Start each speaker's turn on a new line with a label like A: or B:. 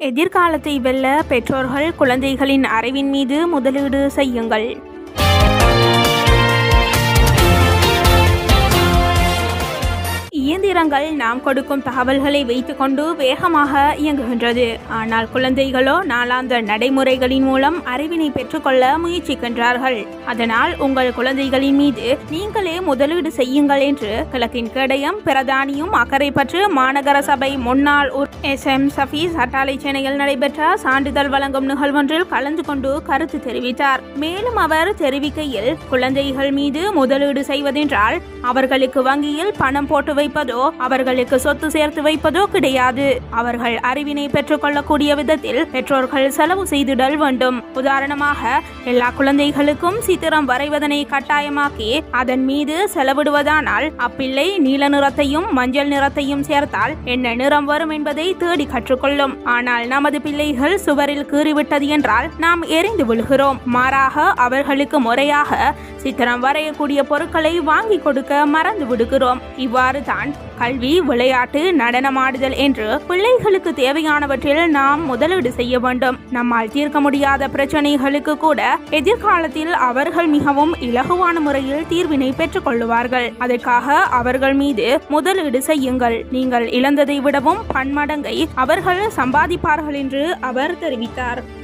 A: எதிர்காலத்தை வெல்ல பெற்றோர்கள் குழந்தைகளின் அறிவின் மீது முதலீடு செய்யுங்கள். இயந்திரங்கள் நாம் கொடுக்கும் தகவல்களை வைத்துக்கொண்டு வேகமாக இயங்குகின்றது. ஆனால் குழந்தைகளோ நாளாந்த நடைமுறைகளின் மூலம் அறிவினை பெற்றுக்கொள்ள முயற்சிக்கின்றார்கள். அதனால் உங்கள் குழந்தைகளின் மீது நீங்களே முதலீடு செய்யுங்கள் என்று கிழக்கின் கேடயம் பிரதானியும் அக்கரைப்பற்று மாநகர சபை முன்னாள் SM சஃபீஸ் அட்டாளை சென்னையில் நடைபெற்ற சான்றிதழ் வழங்கும் நிகழ்வொன்றில் கலந்து கொண்டு கருத்து தெரிவித்தார். மேலும் அவர் தெரிவிக்கையில், குழந்தைகள் மீது முதலீடு செய்வதென்றால் அவர்களுக்கு வங்கியில் பணம் போட்டு வைப்பதோ அவர்களுக்கு சொத்து சேர்த்து வைப்பதோ கிடையாது. அவர்கள் அறிவினை பெற்றுக்கொள்ளக்கூடிய விதத்தில் பெற்றோர்கள் செலவு செய்திடல் வேண்டும். உதாரணமாக, எல்லா குழந்தைகளுக்கும் சித்திரம் வரைவதனை கட்டாயமாக்கி அதன் மீது செலவிடுவதானால் அப்பிள்ளை நீல நிறத்தையும் மஞ்சள் நிறத்தையும் சேர்த்தால் என்ன நிறம் வரும் என்பதை தேடி கற்றுக்கொள்ளும். ஆனால் நமது பிள்ளைகள் சுவரில் கீறிவிட்டது என்றால் நாம் எரிந்து விழுகிறோம். மாறாக அவர்களுக்கு முறையாக சித்திரம் வரையக்கூடிய பொருட்களை வாங்கி கொடுக்க மறந்து விடுகிறோம். இவ்வாறு தான் கல்வி, விளையாட்டு, நடனமாடுதல் என்று பிள்ளைகளுக்கு தேவையானவற்றில் நாம் முதலீடு செய்ய வேண்டும். நம்மால் தீர்க்க முடியாத பிரச்சனைகளுக்கு கூட எதிர்காலத்தில் அவர்கள் மிகவும் இலகுவான முறையில் தீர்வினை பெற்றுக் கொள்ளுவார்கள். அதற்காக அவர்கள் மீது முதலீடு செய்யுங்கள். நீங்கள் இழந்ததை விடவும் பன்மடங்கை அவர்கள் சம்பாதிப்பார்கள் என்று அவர் தெரிவித்தார்.